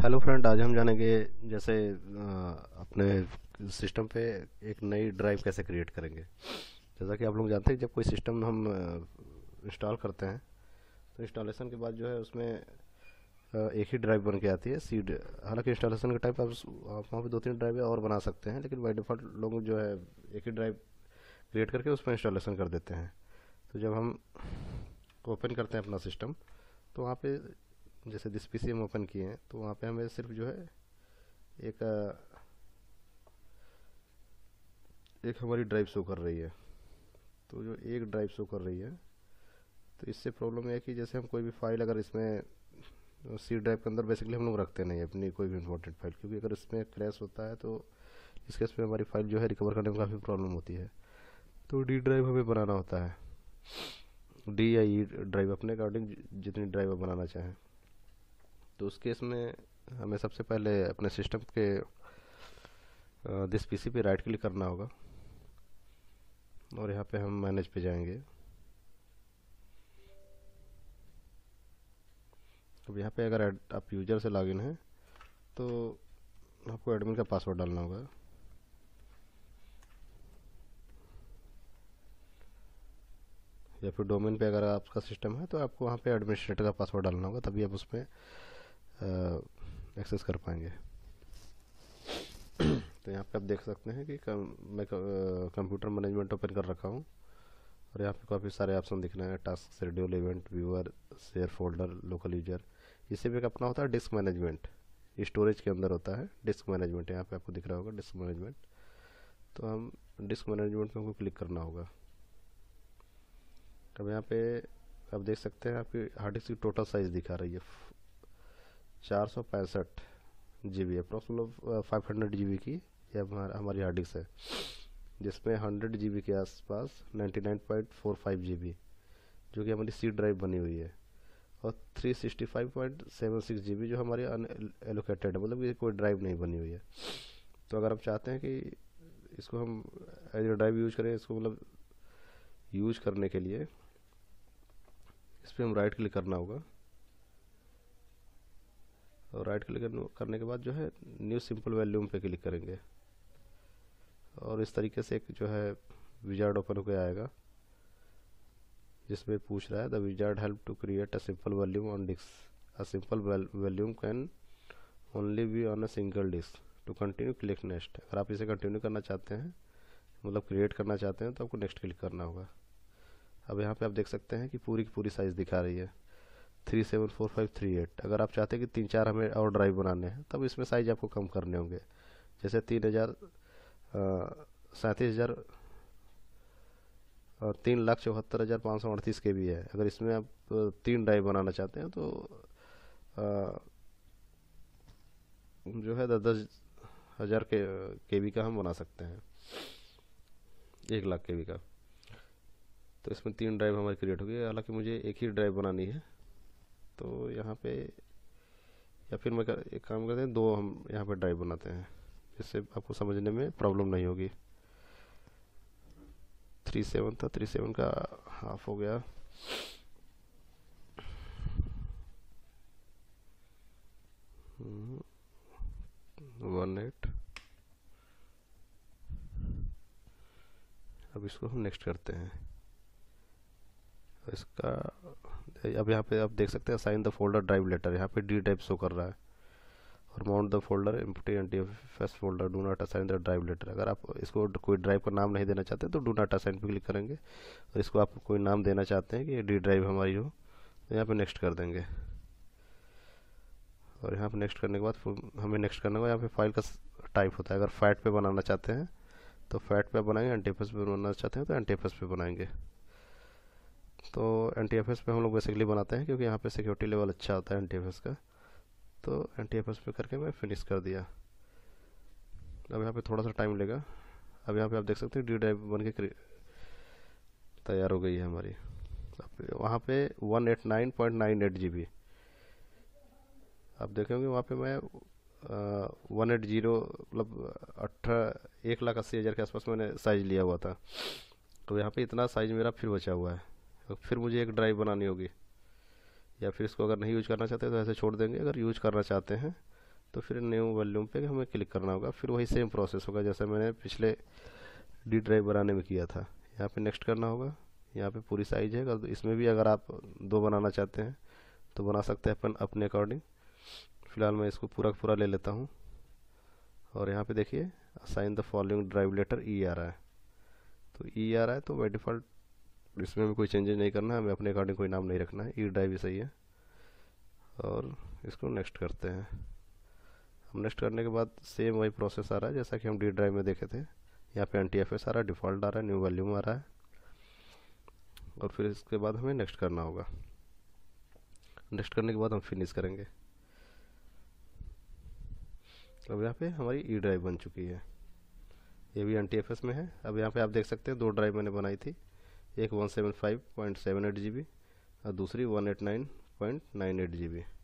Hello friend, आज हम जानेंगे जैसे अपने सिस्टम पे एक नई ड्राइव कैसे क्रिएट करेंगे। जैसा कि आप लोग जानते हैं, जब कोई सिस्टम हम इंस्टॉल करते हैं तो इंस्टॉलेशन के बाद जो है उसमें एक ही ड्राइव बन के आती है सीड। हालांकि इंस्टॉलेशन के टाइप आप वहाँ पे दो तीन ड्राइवें और बना सकते हैं, लेकिन बाई डिफ़ॉल्ट लोग जो है एक ही ड्राइव क्रिएट करके उसमें इंस्टॉलेशन कर देते हैं। तो जब हम ओपन करते हैं अपना सिस्टम, तो वहाँ पे जैसे जिस पीसी हम ओपन किए हैं तो वहाँ पे हमें सिर्फ जो है एक एक हमारी ड्राइव शो कर रही है। तो जो एक ड्राइव शो कर रही है, तो इससे प्रॉब्लम है कि जैसे हम कोई भी फाइल अगर इसमें सी ड्राइव के अंदर बेसिकली हम लोग रखते नहीं अपनी कोई भी इंपॉर्टेंट फाइल, क्योंकि अगर इसमें क्रैश होता है तो इस केस में हमारी फाइल जो है रिकवर करने में काफ़ी प्रॉब्लम होती है। तो डी ड्राइव हमें बनाना होता है, डी या ई ड्राइव अपने अकॉर्डिंग जितनी ड्राइव बनाना चाहें। तो उस केस में हमें सबसे पहले अपने सिस्टम के दिस पीसी पे राइट क्लिक करना होगा और यहाँ पे हम मैनेज पे जाएंगे। अब यहाँ पे अगर आप यूजर से लॉगिन हैं तो आपको एडमिन का पासवर्ड डालना होगा। या फिर डोमेन पे अगर आपका सिस्टम है तो आपको वहाँ पे एडमिनिस्ट्रेटर का पासवर्ड डालना होगा, तभी आप उसमें एक्सेस कर पाएंगे। तो यहाँ पे आप देख सकते हैं कि मैं कंप्यूटर मैनेजमेंट ओपन कर रखा हूँ और यहाँ पे काफ़ी सारे ऑप्शन दिख रहे हैं, task, schedule, event, viewer, share folder, local user. इसे भी एक अपना होता है डिस्क मैनेजमेंट, स्टोरेज के अंदर होता है डिस्क मैनेजमेंट। यहाँ पे आपको दिख रहा होगा डिस्क मैनेजमेंट। तो हम डिस्क मैनेजमेंट में हमको क्लिक करना होगा। अब यहाँ पे आप देख सकते हैं आपकी हार्ड डिस्क की टोटल साइज़ दिखा रही है 465 GB, अप्रॉक्स 500 GB की ये हमारी हार्ड डिस्क है, जिसमें 100 GB के आसपास 99.45 GB जो कि हमारी सी ड्राइव बनी हुई है, और 365.76 GB जो हमारी अनएलोकेटेड है, मतलब ये कोई ड्राइव नहीं बनी हुई है। तो अगर हम चाहते हैं कि इसको हम एज ए ड्राइव यूज करें, इसको मतलब यूज करने के लिए इस पर हम राइट क्लिक करना होगा। और राइट क्लिक करने के बाद जो है न्यू सिंपल वॉल्यूम पे क्लिक करेंगे और इस तरीके से एक जो है विजार्ड ओपन होकर आएगा, जिसमें पूछ रहा है the wizard help to create a simple volume on disk. A simple volume can only be on a single disk. To continue click next. अगर आप इसे कंटिन्यू करना चाहते हैं, मतलब क्रिएट करना चाहते हैं, तो आपको नेक्स्ट क्लिक करना होगा। अब यहाँ पे आप देख सकते हैं कि पूरी की पूरी साइज़ दिखा रही है 374538। अगर आप चाहते हैं कि 3-4 हमें और ड्राइव बनाने हैं, तब इसमें साइज आपको कम करने होंगे। जैसे 37,000 3,74,538 के भी है। अगर इसमें आप 3 ड्राइव बनाना चाहते हैं तो आ, जो है 10,000 के बी का हम बना सकते हैं, 1 लाख के बी का। तो इसमें 3 ड्राइव हमारी क्रिएट होगी। हालांकि मुझे एक ही ड्राइव बनानी है, तो यहाँ पे या फिर एक काम करते हैं, 2 हम यहाँ पे ड्राइव बनाते हैं, जिससे आपको समझने में प्रॉब्लम नहीं होगी। 37 था, 37 का हाफ हो गया 18। अब इसको हम नेक्स्ट करते हैं। इसका अब यहाँ पे आप देख सकते हैं assign the folder drive letter, यहाँ पे डी टाइप शो कर रहा है। और mount the folder empty NTFS folder, do not assign the drive letter. अगर आप इसको कोई ड्राइव का नाम नहीं देना चाहते तो डू नॉट असाइन पे क्लिक करेंगे, और इसको आप कोई नाम देना चाहते हैं कि ये डी ड्राइव हमारी हो, तो यहाँ पे नेक्स्ट कर देंगे। और यहाँ पे नेक्स्ट करने के बाद हमें नेक्स्ट करना होगा, यहाँ पे फाइल का टाइप होता है। अगर फैट पे बनाना चाहते हैं तो फैट पे बनाएंगे, एनटीएफएस पे बनाना चाहते हैं तो एनटीएफएस पे बनाएंगे। तो एनटीएफएस पे हम लोग बेसिकली बनाते हैं क्योंकि यहाँ पे सिक्योरिटी लेवल अच्छा होता है एनटीएफएस का। तो एनटीएफएस पे करके मैं फिनिश कर दिया। अब यहाँ पे थोड़ा सा टाइम लेगा। अब यहाँ पे आप देख सकते हैं डी ड्राइव बन के तैयार हो गई है हमारी। अब वहाँ पे 189.98 GB आप देखेंगे, वहाँ पे मैं 180 मतलब 1,80,000 के आसपास मैंने साइज़ लिया हुआ था। तो यहाँ पे इतना साइज़ मेरा फिर बचा हुआ है। तो फिर मुझे एक ड्राइव बनानी होगी, या फिर इसको अगर नहीं यूज करना चाहते तो ऐसे छोड़ देंगे। अगर यूज करना चाहते हैं तो फिर न्यू वॉल्यूम पे हमें क्लिक करना होगा। फिर वही सेम प्रोसेस होगा जैसे मैंने पिछले डी ड्राइव बनाने में किया था। यहाँ पे नेक्स्ट करना होगा। यहाँ पे पूरी साइज है, अगर इसमें भी अगर आप 2 बनाना चाहते हैं तो बना सकते हैं अपन अपने अकॉर्डिंग। फ़िलहाल मैं इसको पूरा पूरा ले लेता हूँ। और यहाँ पे देखिए assign the following drive letter E आ रहा है। तो ई आ रहा है तो बाई डिफ़ॉल्ट इसमें भी कोई चेंजेस नहीं करना है, हमें अपने अकॉर्डिंग कोई नाम नहीं रखना है, ई ड्राइव ही सही है। और इसको नेक्स्ट करते हैं। हम नेक्स्ट करने के बाद सेम वही प्रोसेस आ रहा है जैसा कि हम डी ड्राइव में देखे थे। यहाँ पे NTFS आ रहा है, डिफ़ॉल्ट आ रहा है, न्यू वॉल्यूम आ रहा है। और फिर इसके बाद हमें नेक्स्ट करना होगा। नेक्स्ट करने के बाद हम फिनिश करेंगे। अब यहाँ पे हमारी ई ड्राइव बन चुकी है, ये भी NTFS में है। अब यहाँ पे आप देख सकते हैं 2 ड्राइव मैंने बनाई थी, एक 175.78 GB और दूसरी 189.98 GB।